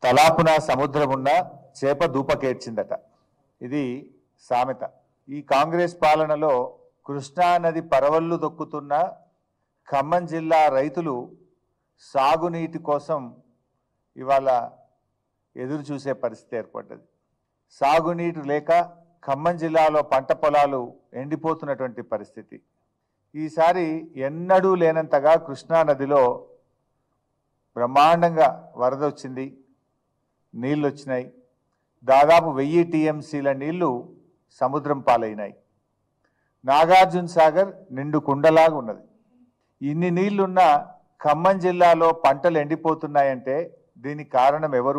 తలాపున సముద్రమున్న చేప దూపకేర్చిందట. ఇది సామెత. ఈ కాంగ్రెస్ పాలనలో కృష్ణా నది పరవళ్లు దొక్కుతున్న ఖమ్మం జిల్లా రైతులు సాగునీటి కోసం ఇవాళ ఎదురు చూసే పరిస్థితి ఏర్పడ్డది. సాగునీరు లేక ఖమ్మం జిల్లాలో పంట పొలాలు ఎండిపోతున్నటువంటి పరిస్థితి. ఈసారి ఎన్నడూ లేనంతగా కృష్ణా నదిలో బ్రహ్మాండంగా వరద వచ్చింది, నీళ్ళు వచ్చినాయి. దాదాపు 1000 టీఎంసీల నీళ్లు సముద్రం పాలైనాయి. నాగార్జున సాగర్ నిండు కుండలాగా ఉన్నది. ఇన్ని నీళ్లున్న ఖమ్మం జిల్లాలో పంటలు ఎండిపోతున్నాయంటే దీనికి కారణం ఎవరు?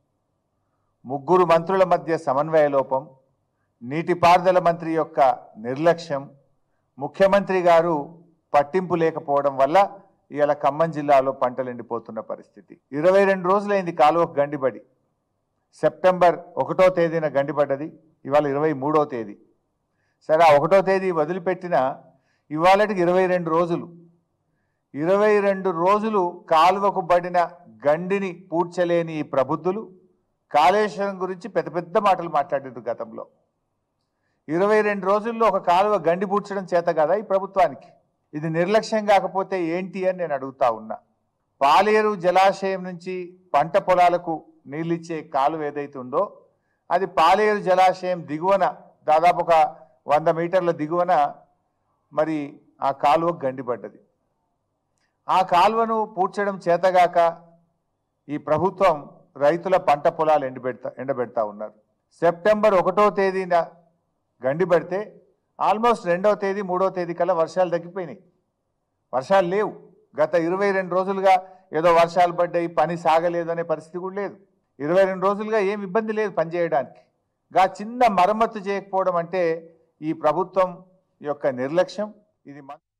3 మంత్రుల మధ్య సమన్వయ లోపం, నీటిపారుదల మంత్రి యొక్క నిర్లక్ష్యం, ముఖ్యమంత్రి గారు పట్టింపు లేకపోవడం వల్ల ఇవాళ ఖమ్మం జిల్లాలో పంటలు ఎండిపోతున్న పరిస్థితి. 22 రోజులైంది కాలువకు గండిపడి. సెప్టెంబర్ 1వ తేదీన గండిపడ్డది, ఇవాళ 23వ తేదీ. సరే, ఆ 1వ తేదీ వదిలిపెట్టిన ఇవాళకి 22 రోజులు. 22 రోజులు కాలువకు పడిన గండిని పూడ్చలేని ఈ ప్రబుద్ధులు కాళేశ్వరం గురించి పెద్ద పెద్ద మాటలు మాట్లాడారు గతంలో. 22 రోజుల్లో ఒక కాలువ గండి పూడ్చడం చేత కదా ఈ ప్రభుత్వానికి? ఇది నిర్లక్ష్యం కాకపోతే ఏంటి అని నేను అడుగుతా ఉన్నా. పాలేరు జలాశయం నుంచి పంట పొలాలకు నీళ్ళిచ్చే కాలువ ఏదైతే ఉందో అది పాలేరు జలాశయం దిగువన దాదాపు ఒక 100 మీటర్ల దిగువన మరి ఆ కాలువకు గండిపడ్డది. ఆ కాలువను పూడ్చడం చేతగాక ఈ ప్రభుత్వం రైతుల పంట పొలాలు ఎండబెడతా ఉన్నారు. సెప్టెంబర్ 1వ తేదీన గండిపడితే ఆల్మోస్ట్ 2వ తేదీ 3వ తేదీ కల్లా వర్షాలు తగ్గిపోయినాయి. వర్షాలు లేవు. గత 22 రోజులుగా ఏదో వర్షాలు పడ్డాయి, పని సాగలేదు అనే పరిస్థితి కూడా లేదు. 22 రోజులుగా ఏం ఇబ్బంది లేదు పనిచేయడానికి. చిన్న మరమ్మతు చేయకపోవడం అంటే ఈ ప్రభుత్వం యొక్క నిర్లక్ష్యం. ఇది